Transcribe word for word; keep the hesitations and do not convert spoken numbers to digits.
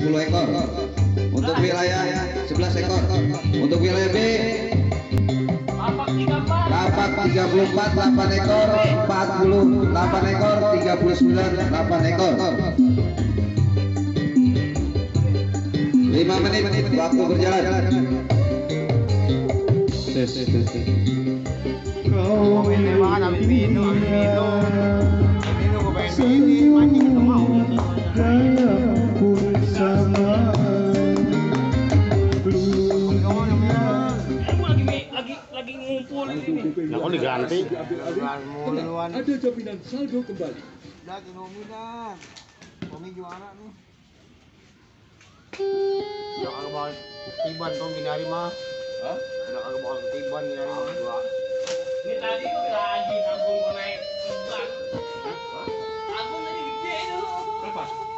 sepuluh ekor. Untuk wilayah sebelas ekor. Untuk wilayah B kapak tiga puluh empat, delapan ekor, empat puluh delapan ekor, tiga puluh sembilan, delapan ekor. lima menit waktu berjalan. Tes, tes, tes. Kau minum, minum, minum, pun sama. Lagi lagi ngumpul ini. Nah, kok diganti? Ada jaminan saldo kembali. Udah Kinomi dah. Kami juara nih. Udah kagak bakal tiban tuh gini hari mah. Hah? Udah kagak bakal tiban gini hari mah. Dua. Ini tadi lagi agung naik tiban. Agung tadi gede itu. Berapa?